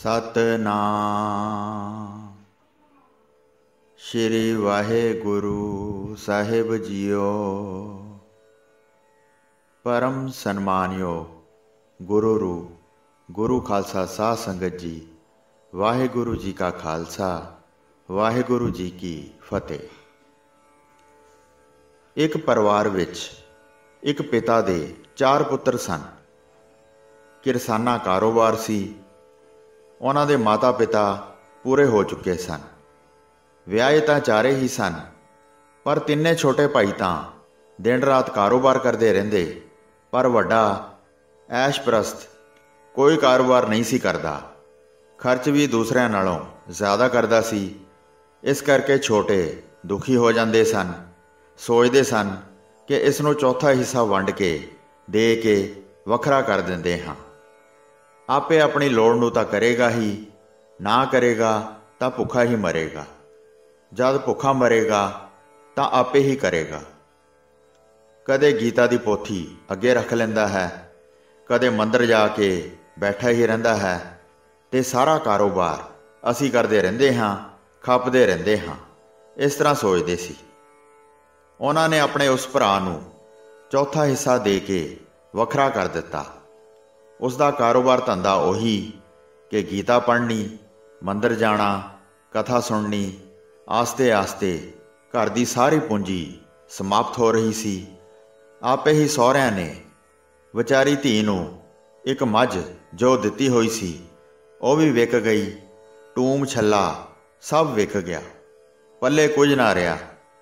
सतनाम श्री वाहेगुरु साहिब जीओ। परम सन्मानयोग गुरु रूप गुरु खालसा साध संगत जी, वाहेगुरु जी का खालसा वाहेगुरु जी की फतेह। एक परिवार विच एक पिता दे 4 पुत्र सन। किरसाना कारोबार सी। उन्हां दे माता पिता पूरे हो चुके सन। विआहे तां चारे ही सन, पर तिन्ने छोटे भाई तां दिन रात कारोबार करते रहिंदे, पर वड्डा ऐशप्रस्त कोई कारोबार नहीं सी करदा। खर्च भी दूसरिਆਂ नालों ज़्यादा करदा सी। इस करके छोटे दुखी हो जाते सन। सोचते सन कि इसनूं चौथा हिस्सा वंड के दे के वखरा कर दिंदे हां। आपे अपनी लोड़ नूं तां करेगा ही, ना करेगा तां भुखा ही मरेगा। जद भुखा मरेगा तां आपे ही करेगा। कदे गीता दी पोथी अगे रख लैंदा है, कदे मंदिर जाके बैठा ही रहिंदा है, ते सारा कारोबार असी करदे रहिंदे हां, खपदे रहिंदे हां। इस तरह सोचदे सी। उन्हां ने अपने उस भरा नूं चौथा हिस्सा दे के वखरा कर दिता। उसका कारोबार धंधा उही कि गीता पढ़नी, मंदिर जाना, कथा सुननी। आस्ते आस्ते घर की सारी पूंजी समाप्त हो रही सी। आपे ही सहुरिਆਂ ने विचारी धी नूं एक मझ जो दिती हुई सी वह भी विक गई। टूम छला सब विक गया, पल्ले कुछ ना रहा।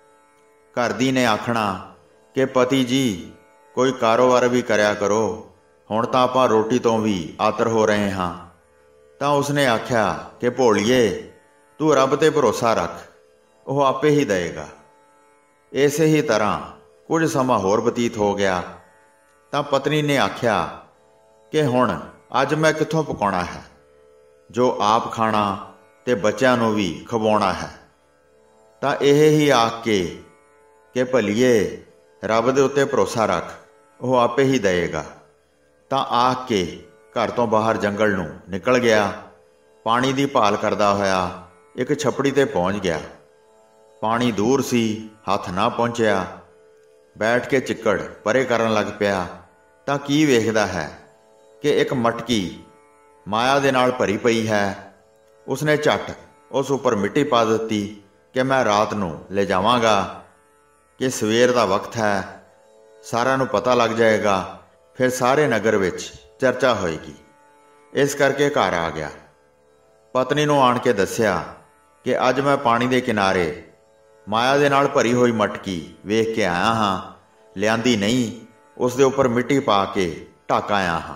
घर दी ने आखना कि पति जी कोई कारोबार भी करया करो, हुण तां आपां रोटी तो भी आतर हो रहे हाँ। तां उसने आख्या कि भोलिए तू रब ते भरोसा रख, वह आपे ही देगा। इसे ही तरह कुछ समा होर बतीत हो गया। तां पत्नी ने आख्या कि हुण अज मैं कित्थों पकाउणा है, जो आप खाना ते बच्चों नूं भी खवाउणा है। तां इह ही आख के कि भलीए रब दे उत्ते भरोसा रख, वह आपे ही देगा। तां आख के घर तो बाहर जंगल नूं निकल गया। पानी की भाल करदा होया एक छपड़ी ते पहुँच गया। पानी दूर सी, हथ ना पहुँचया। बैठ के चिक्कड़ परे करन लग पिया। तां की वेखदा है कि एक मटकी माया दे नाल भरी पई है। उसने झट उस उपर मिट्टी पा दित्ती कि मैं रात नूं ले जावांगा, कि सवेर दा वक्त है, सारिਆਂ नूं पता लग जाएगा, फिर सारे नगर विच चर्चा होएगी। इस करके घर आ गया। पत्नी नूं आण के दस्सिया कि अज मैं पानी दे किनारे माया दे नाल भरी हुई मटकी वेख के आया हाँ, लियांदी नहीं, उस दे उपर मिट्टी पा के ढक आया हाँ।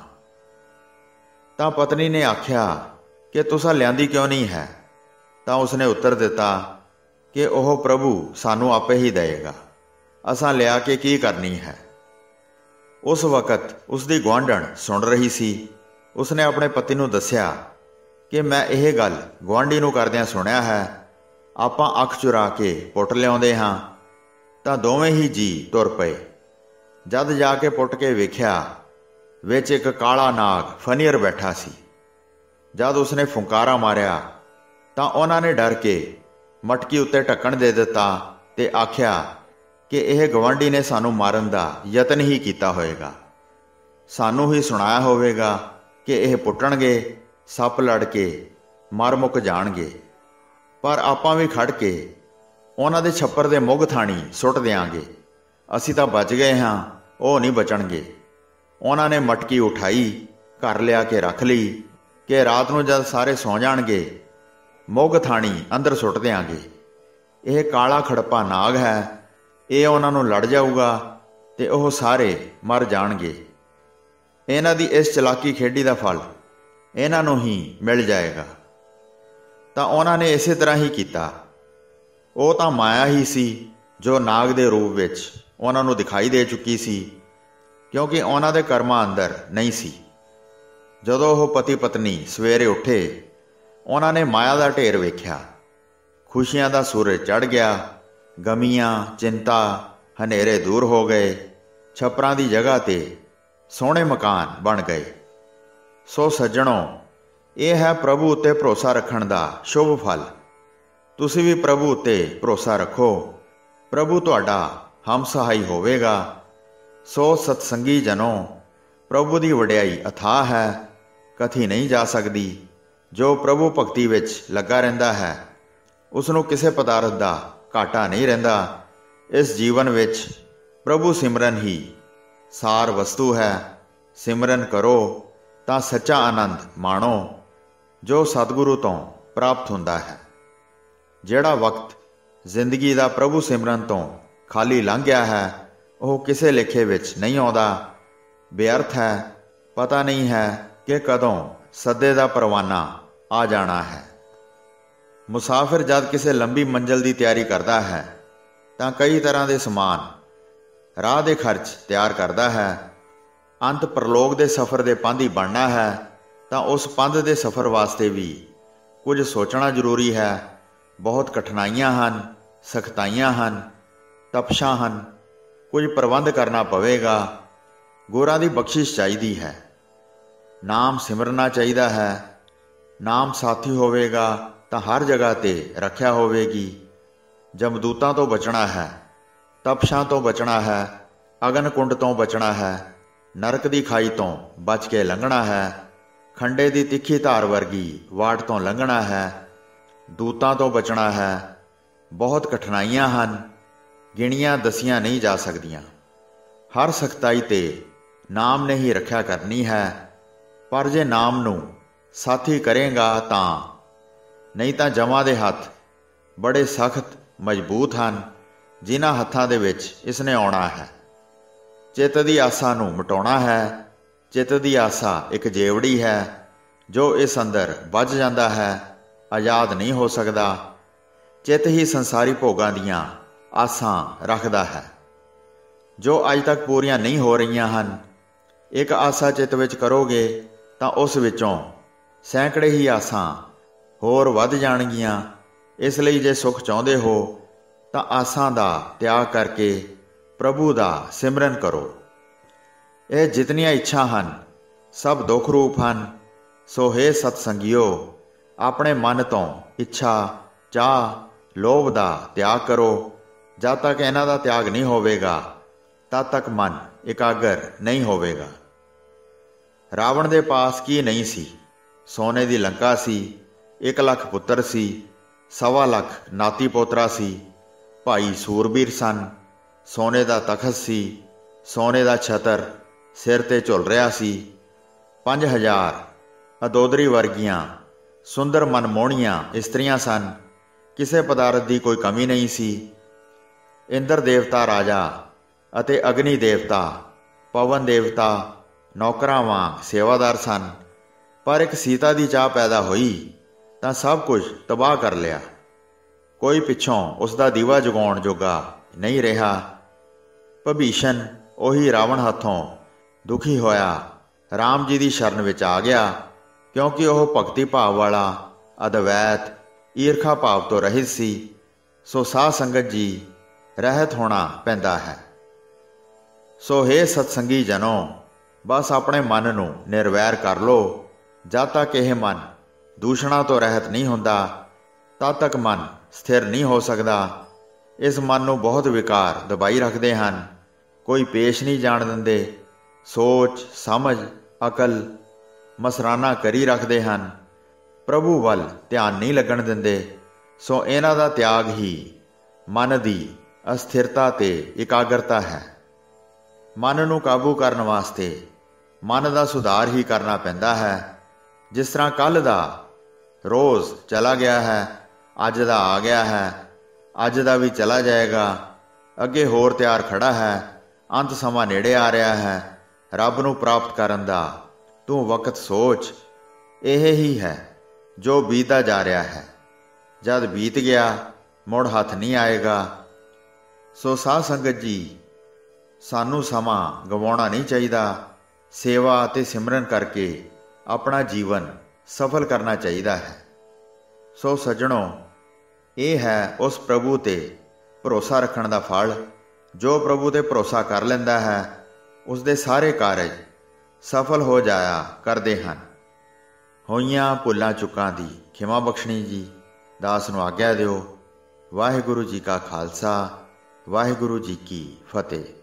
तां पत्नी ने आख्या कि तुसां लियांदी क्यों नहीं है? तां उसने उत्तर दिता कि ओह प्रभु सानू आपे ही देगा, असां लिया के की करनी है। उस वक़्त उसकी गुआंढण सुन रही सी। उसने अपने पति नूं दस्सिया कि मैं यह गल गुआंढी नूं करदिआं सुनिया है, आपां अख चुरा के पुट लिआउंदे हां। तां दोवें ही जी तुर पए। जद जाके पुट के वेख्या, विच एक काला नाग फनीअर बैठा सी। जद उसने फुंकारा मारिया तां उन्हां ने डर के मटकी उत्ते ढक्कण दे दिता ते आख्या कि यह गवांढी ने सानू मारन दा यतन ही किया होएगा, सानू ही सुनाया होवेगा कि यह पुट्टणगे, सप लड़ के मर मुक जाणगे। पर आपां भी खड़ के उन्हां दे छप्पर दे मुग थाणी सुट देंगे, असी तां बच गए हाँ, वो नहीं बचणगे। उन्हां ने मटकी उठाई, घर लिया के रख ली कि रात नूं जद सारे सौ जाणगे, मुग थाणी अंदर सुट देंगे। यह काला खड़प्पा नाग है, ये उन्होंने लड़ जाऊगा ते ओह सारे मर जाणगे। इन्हां दी इस चलाकी खेडी दा फल इन्हां नूं ही मिल जाएगा। तां उन्हां ने इसे तरह ही किया। वो तां माया ही सी जो नाग दे रूप विच उन्हां नूं दिखाई दे चुकी सी, क्योंकि उन्हां दे कर्मां अंदर नहीं सी। जदों ओह पति पत्नी सवेरे उठे, उन्हां ने माया दा ढेर वेख्या। खुशियां दा सूरज चढ़ गया। गमियां चिंता हनेरे दूर हो गए। छपरां दी जगह ते सोहणे मकान बन गए। सो सज्जणों, ਇਹ ਹੈ ਪ੍ਰਭੂ ਉੱਤੇ ਭਰੋਸਾ ਰੱਖਣ ਦਾ ਸ਼ੁਭ ਫਲ। ਤੁਸੀਂ ਵੀ ਪ੍ਰਭੂ ਉੱਤੇ ਭਰੋਸਾ ਰੱਖੋ, ਪ੍ਰਭੂ ਤੁਹਾਡਾ ਹਮਸਹਾਈ ਹੋਵੇਗਾ। ਸੋ ਸਤਸੰਗੀ ਜਨੋ, ਪ੍ਰਭੂ ਦੀ ਵਡਿਆਈ ਅਥਾਹ ਹੈ, ਕਥੀ ਨਹੀਂ ਜਾ ਸਕਦੀ। ਜੋ ਪ੍ਰਭੂ ਭਗਤੀ ਵਿੱਚ ਲੱਗਾ ਰਹਿੰਦਾ ਹੈ, ਉਸ ਨੂੰ ਕਿਸੇ ਪਦਾਰਥ ਦਾ ਘਾਟਾ ਨਹੀਂ ਰਹਿੰਦਾ। ਇਸ ਜੀਵਨ ਵਿੱਚ ਪ੍ਰਭੂ ਸਿਮਰਨ ਹੀ ਸਾਰ ਵਸਤੂ ਹੈ। ਸਿਮਰਨ ਕਰੋ ਤਾਂ ਸੱਚਾ ਆਨੰਦ ਮਾਣੋ, ਜੋ ਸਤਿਗੁਰੂ ਤੋਂ ਪ੍ਰਾਪਤ ਹੁੰਦਾ ਹੈ। ਜਿਹੜਾ ਵਕਤ ਜ਼ਿੰਦਗੀ ਦਾ ਪ੍ਰਭੂ ਸਿਮਰਨ ਤੋਂ ਖਾਲੀ ਲੰਘ ਗਿਆ ਹੈ, ਉਹ ਕਿਸੇ ਲੇਖੇ ਵਿੱਚ ਨਹੀਂ ਆਉਂਦਾ, ਬੇਅਰਥ ਹੈ। ਪਤਾ ਨਹੀਂ ਹੈ ਕਿ ਕਦੋਂ ਸੱਦੇ ਦਾ ਪਰਵਾਨਾ ਆ ਜਾਣਾ ਹੈ। ਮੁਸਾਫਿਰ ਜਦ ਕਿਸੇ ਲੰਬੀ ਮੰਜ਼ਲ ਦੀ ਤਿਆਰੀ ਕਰਦਾ ਹੈ ਤਾਂ ਕਈ ਤਰ੍ਹਾਂ ਦੇ ਸਮਾਨ, ਰਾਹ ਦੇ ਖਰਚ ਤਿਆਰ ਕਰਦਾ ਹੈ। ਅੰਤ ਪ੍ਰਲੋਕ ਦੇ ਸਫ਼ਰ ਦੇ ਪੰਧ ਹੀ ਬਣਨਾ ਹੈ ਤਾਂ ਉਸ ਪੰਧ ਦੇ ਸਫ਼ਰ ਵਾਸਤੇ ਵੀ ਕੁਝ ਸੋਚਣਾ ਜ਼ਰੂਰੀ ਹੈ। ਬਹੁਤ ਕਠਿਨਾਈਆਂ ਹਨ, ਸਖਤਾਈਆਂ ਹਨ, ਤਪਸ਼ਾਂ ਹਨ, ਕੁਝ ਪ੍ਰਬੰਧ ਕਰਨਾ ਪਵੇਗਾ। ਗੁਰਾਂ ਦੀ ਬਖਸ਼ਿਸ਼ ਚਾਹੀਦੀ ਹੈ, ਨਾਮ ਸਿਮਰਨਾ ਚਾਹੀਦਾ ਹੈ। ਨਾਮ ਸਾਥੀ ਹੋਵੇਗਾ ਤਾਂ ਹਰ ਜਗ੍ਹਾ 'ਤੇ ਰੱਖਿਆ ਹੋਵੇਗੀ। ਜਮਦੂਤਾਂ ਤੋਂ ਬਚਣਾ ਹੈ, ਤਪਸ਼ਾਂ ਤੋਂ ਬਚਣਾ ਹੈ, ਅਗਨ ਕੁੰਡ ਤੋਂ ਬਚਣਾ ਹੈ, ਨਰਕ ਦੀ ਖਾਈ ਤੋਂ ਬਚ ਕੇ ਲੰਘਣਾ ਹੈ, ਖੰਡੇ ਦੀ ਤਿੱਖੀ ਧਾਰ ਵਰਗੀ ਵਾਟ ਤੋਂ ਲੰਘਣਾ ਹੈ, ਦੂਤਾਂ ਤੋਂ ਬਚਣਾ ਹੈ। ਬਹੁਤ ਕਠਿਨਾਈਆਂ ਹਨ, ਗਿਣੀਆਂ ਦਸੀਆਂ ਨਹੀਂ ਜਾ ਸਕਦੀਆਂ। ਹਰ ਸਖਤਾਈ 'ਤੇ ਨਾਮ ਨੇ ਹੀ ਰੱਖਿਆ ਕਰਨੀ ਹੈ। ਪਰ ਜੇ ਨਾਮ ਨੂੰ ਸਾਥੀ ਕਰੇਗਾ ਤਾਂ, ਨਹੀਂ ਤਾਂ ਜਮਾਂ ਦੇ ਹੱਥ ਬੜੇ ਸਖਤ ਮਜ਼ਬੂਤ ਹਨ, ਜਿਨ੍ਹਾਂ ਹੱਥਾਂ ਦੇ ਵਿੱਚ ਇਸ ਨੇ ਆਉਣਾ ਹੈ। ਚਿੱਤ ਦੀ ਆਸਾ ਨੂੰ ਮਿਟਾਉਣਾ ਹੈ। ਚਿੱਤ ਦੀ ਆਸਾ ਇੱਕ ਜੇਵੜੀ ਹੈ, ਜੋ ਇਸ ਅੰਦਰ ਵੱਜ ਜਾਂਦਾ ਹੈ, ਆਜ਼ਾਦ ਨਹੀਂ ਹੋ ਸਕਦਾ। ਚਿੱਤ ਹੀ ਸੰਸਾਰੀ ਭੋਗਾਂ ਦੀਆਂ ਆਸਾਂ ਰੱਖਦਾ ਹੈ, ਜੋ ਅੱਜ ਤੱਕ ਪੂਰੀਆਂ ਨਹੀਂ ਹੋ ਰਹੀਆਂ ਹਨ। ਇੱਕ ਆਸਾ ਚਿੱਤ ਵਿੱਚ ਕਰੋਗੇ ਤਾਂ ਉਸ ਵਿੱਚੋਂ ਸੈਂਕੜੇ ਹੀ ਆਸਾਂ ਹੋਰ ਵੱਧ ਜਾਣਗੀਆਂ। ਇਸ ਲਈ ਜੇ ਸੁੱਖ ਚਾਹੁੰਦੇ ਹੋ ਤਾਂ ਆਸਾਂ ਦਾ ਤਿਆਗ ਕਰਕੇ ਪ੍ਰਭੂ ਦਾ ਸਿਮਰਨ ਕਰੋ। ਇਹ ਜਿਤਨੀਆਂ ਇੱਛਾ ਹਨ, ਸਭ ਦੁੱਖ ਰੂਪ ਹਨ। ਸੋ ਹੇ ਸਤਸੰਗੀਓ, ਆਪਣੇ ਮਨ ਤੋਂ ਇੱਛਾ, ਚਾਹ, ਲੋਭ ਦਾ ਤਿਆਗ ਕਰੋ। ਜਦ ਤੱਕ ਇਹਨਾਂ ਦਾ ਤਿਆਗ ਨਹੀਂ ਹੋਵੇਗਾ, ਤਦ ਤੱਕ ਮਨ ਇਕਾਗਰ ਨਹੀਂ ਹੋਵੇਗਾ। ਰਾਵਣ ਦੇ ਪਾਸ ਕੀ ਨਹੀਂ ਸੀ? ਸੋਨੇ ਦੀ ਲੰਕਾ ਸੀ, 1 ਲੱਖ ਪੁੱਤਰ ਸੀ, 1.25 ਲੱਖ ਨਾਤੀ ਪੋਤਰਾ ਸੀ, ਭਾਈ ਸੂਰਬੀਰ ਸਨ, ਸੋਨੇ ਦਾ ਤਖਤ ਸੀ, ਸੋਨੇ ਦਾ ਛਤਰ ਸਿਰ 'ਤੇ ਝੁੱਲ ਰਿਹਾ ਸੀ, 5000 ਅਦੋਦਰੀ ਵਰਗੀਆਂ ਸੁੰਦਰ ਮਨਮੋਹਣੀਆਂ ਇਸਤਰੀਆਂ ਸਨ। ਕਿਸੇ ਪਦਾਰਥ ਦੀ ਕੋਈ ਕਮੀ ਨਹੀਂ ਸੀ। ਇੰਦਰ ਦੇਵਤਾ ਰਾਜਾ ਅਤੇ ਅਗਨੀ ਦੇਵਤਾ, ਪਵਨ ਦੇਵਤਾ ਨੌਕਰਾਂ ਵਾਂਗ ਸੇਵਾਦਾਰ ਸਨ। ਪਰ ਇੱਕ ਸੀਤਾ ਦੀ ਚਾਹ ਪੈਦਾ ਹੋਈ ਤਾਂ ਸਭ ਕੁਝ ਤਬਾਹ ਕਰ ਲਿਆ। ਕੋਈ ਪਿੱਛੋਂ ਉਸ ਦਾ ਦੀਵਾ ਜਗਾਉਣ ਜੋਗਾ ਨਹੀਂ ਰਿਹਾ। ਭੀਸ਼ਣ ਉਹੀ ਰਾਵਣ ਹੱਥੋਂ ਦੁਖੀ ਹੋਇਆ ਰਾਮ ਜੀ ਦੀ ਸ਼ਰਨ ਵਿੱਚ ਆ ਗਿਆ, ਕਿਉਂਕਿ ਉਹ ਭਗਤੀ ਭਾਵ ਵਾਲਾ, ਅਦਵੈਤ, ਈਰਖਾ ਭਾਵ ਤੋਂ ਰਹਿਤ ਸੀ। ਸੋ ਸਾਧ ਸੰਗਤ ਜੀ, ਰਹਿਤ ਹੋਣਾ ਪੈਂਦਾ ਹੈ। ਸੋ ਹੇ ਸਤਸੰਗੀ ਜਨੋ, ਬਸ ਆਪਣੇ ਮਨ ਨੂੰ ਨਿਰਵੈਰ ਕਰ ਲਓ। ਜਦ ਤੱਕ ਇਹ ਮਨ ਦੂਸ਼ਣਾਂ ਤੋਂ ਰਹਿਤ ਨਹੀਂ ਹੁੰਦਾ, ਤਦ ਤੱਕ ਮਨ ਸਥਿਰ ਨਹੀਂ ਹੋ ਸਕਦਾ। ਇਸ ਮਨ ਨੂੰ ਬਹੁਤ ਵਿਕਾਰ ਦਬਾਈ ਰੱਖਦੇ ਹਨ, ਕੋਈ ਪੇਸ਼ ਨਹੀਂ ਜਾਣ ਦਿੰਦੇ। ਸੋਚ, ਸਮਝ, ਅਕਲ ਮਸਰਾਨਾ ਕਰੀ ਰੱਖਦੇ ਹਨ, ਪ੍ਰਭੂ ਵੱਲ ਧਿਆਨ ਨਹੀਂ ਲੱਗਣ ਦਿੰਦੇ। ਸੋ ਇਹਨਾਂ ਦਾ ਤਿਆਗ ਹੀ ਮਨ ਦੀ ਅਸਥਿਰਤਾ ਤੇ ਇਕਾਗਰਤਾ ਹੈ। ਮਨ ਨੂੰ ਕਾਬੂ ਕਰਨ ਵਾਸਤੇ ਮਨ ਦਾ ਸੁਧਾਰ ਹੀ ਕਰਨਾ ਪੈਂਦਾ ਹੈ। ਜਿਸ ਤਰ੍ਹਾਂ ਕੱਲ੍ਹ ਦਾ ਰੋਜ਼ ਚਲਾ ਗਿਆ ਹੈ, ਅੱਜ ਦਾ ਆ ਗਿਆ ਹੈ, ਅੱਜ ਦਾ ਵੀ ਚਲਾ ਜਾਏਗਾ, ਅੱਗੇ ਹੋਰ ਤਿਆਰ ਖੜਾ ਹੈ। ਅੰਤ ਸਮਾਂ ਨੇੜੇ ਆ ਰਿਹਾ ਹੈ। ਰੱਬ ਨੂੰ ਪ੍ਰਾਪਤ ਕਰਨ ਦਾ ਤੂੰ ਵਕਤ ਸੋਚ। ਇਹ ਹੀ ਹੈ ਜੋ ਬੀਤਦਾ ਜਾ ਰਿਹਾ ਹੈ। ਜਦ ਬੀਤ ਗਿਆ, ਮੁੜ ਹੱਥ ਨਹੀਂ ਆਏਗਾ। ਸੋ ਸਾਧ ਸੰਗਤ ਜੀ, ਸਾਨੂੰ ਸਮਾਂ ਗਵਾਉਣਾ ਨਹੀਂ ਚਾਹੀਦਾ। ਸੇਵਾ ਅਤੇ ਸਿਮਰਨ ਕਰਕੇ ਆਪਣਾ ਜੀਵਨ ਸਫਲ ਕਰਨਾ ਚਾਹੀਦਾ ਹੈ। ਸੋ ਸੱਜਣੋ, ਇਹ ਹੈ ਉਸ ਪ੍ਰਭੂ 'ਤੇ ਭਰੋਸਾ ਰੱਖਣ ਦਾ ਫਲ। ਜੋ ਪ੍ਰਭੂ 'ਤੇ ਭਰੋਸਾ ਕਰ ਲੈਂਦਾ ਹੈ, ਉਸ ਦੇ ਸਾਰੇ ਕਾਰਜ ਸਫਲ ਹੋ ਜਾਇਆ ਕਰਦੇ ਹਨ। ਹੋਈਆਂ ਭੁੱਲਾਂ ਚੁੱਕਾਂ ਦੀ ਖਿਮਾ ਬਖਸ਼ਣੀ ਜੀ। ਦਾਸ ਨੂੰ ਆਗਿਆ ਦਿਓ। ਵਾਹਿਗੁਰੂ ਜੀ ਕਾ ਖਾਲਸਾ, ਵਾਹਿਗੁਰੂ ਜੀ ਕੀ ਫਤਿਹ।